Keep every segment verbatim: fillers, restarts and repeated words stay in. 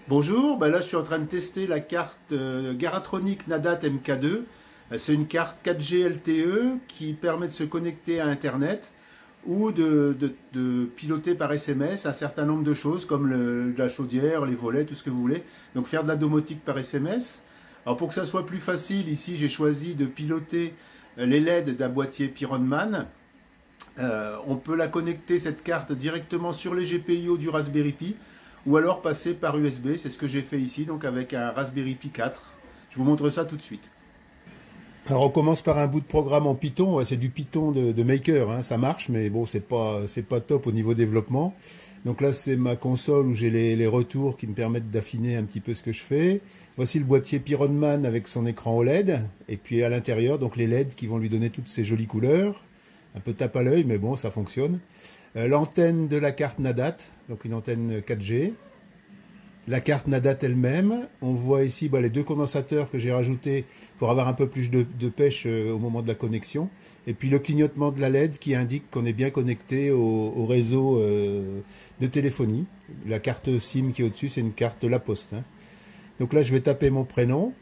Bonjour, bah là je suis en train de tester la carte euh, Garatronic Nadat M K deux. Euh, C'est une carte quatre G L T E qui permet de se connecter à Internet ou de, de- de piloter par S M S un certain nombre de choses comme le- la chaudière, les volets, tout ce que vous voulez. Donc faire de la domotique par S M S. Alors pour que ça soit plus facile, ici j'ai choisi de piloter euh, les L E D d'un boîtier Pyronman. Euh, on peut la connecter, cette carte, directement sur les G P I O du Raspberry Pi ou alors passer par U S B. C'est ce que j'ai fait ici, donc avec un Raspberry Pi quatre. Je vous montre ça tout de suite. Alors on commence par un bout de programme en Python. Ouais, c'est du Python de, de Maker, hein, ça marche, mais bon, c'est pas, c'est pas top au niveau développement. Donc là, c'est ma console où j'ai les, les retours qui me permettent d'affiner un petit peu ce que je fais. Voici le boîtier Pyronman avec son écran O L E D. Et puis à l'intérieur, donc les L E D qui vont lui donner toutes ces jolies couleurs. Un peu tape à l'œil, mais bon, ça fonctionne. Euh, L'antenne de la carte Nadat, donc une antenne quatre G. La carte Nadat elle-même. On voit ici bah, les deux condensateurs que j'ai rajoutés pour avoir un peu plus de, de pêche euh, au moment de la connexion. Et puis le clignotement de la L E D qui indique qu'on est bien connecté au, au réseau euh, de téléphonie. La carte SIM qui est au-dessus, c'est une carte La Poste, hein. Donc là, je vais taper mon prénom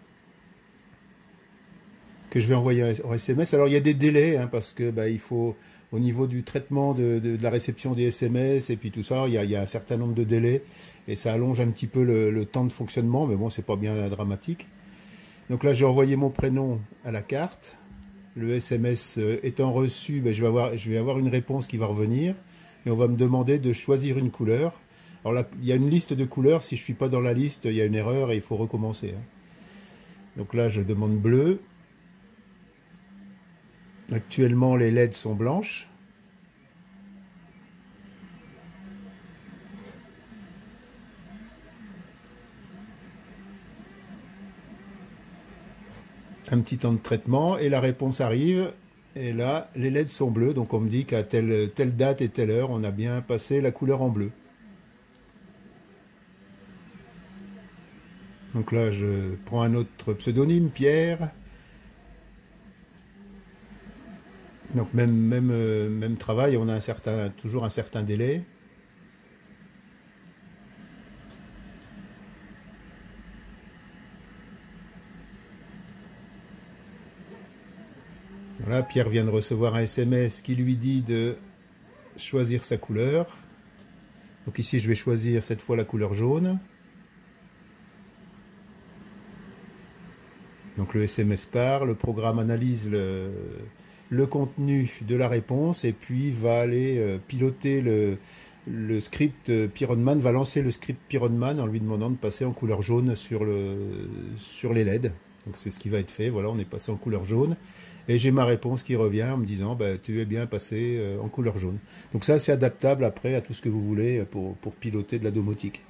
que je vais envoyer en S M S. Alors il y a des délais, hein, parce que bah, il faut, au niveau du traitement de, de, de la réception des S M S et puis tout ça, il y, a, il y a un certain nombre de délais et ça allonge un petit peu le, le temps de fonctionnement, mais bon, c'est pas bien dramatique. Donc là, j'ai envoyé mon prénom à la carte. Le S M S étant reçu, ben, je, vais avoir, je vais avoir une réponse qui va revenir et on va me demander de choisir une couleur. Alors là, il y a une liste de couleurs. Si je ne suis pas dans la liste, il y a une erreur et il faut recommencer, hein. Donc là, je demande bleu. Actuellement, les L E D sont blanches. Un petit temps de traitement et la réponse arrive. Et là, les L E D sont bleus. Donc on me dit qu'à telle, telle date et telle heure, on a bien passé la couleur en bleu. Donc là, je prends un autre pseudonyme, Pierre. Donc même, même, euh, même travail, on a un certain, toujours un certain délai. Voilà, Pierre vient de recevoir un S M S qui lui dit de choisir sa couleur. Donc ici, je vais choisir cette fois la couleur jaune. Donc le S M S part, le programme analyse le, le contenu de la réponse et puis va aller euh, piloter le, le script Pyronman, va lancer le script Pyronman en lui demandant de passer en couleur jaune sur, le, sur les L E D. Donc c'est ce qui va être fait, voilà, on est passé en couleur jaune. Et j'ai ma réponse qui revient en me disant bah, tu es bien passé euh, en couleur jaune. Donc ça c'est adaptable après à tout ce que vous voulez pour, pour piloter de la domotique.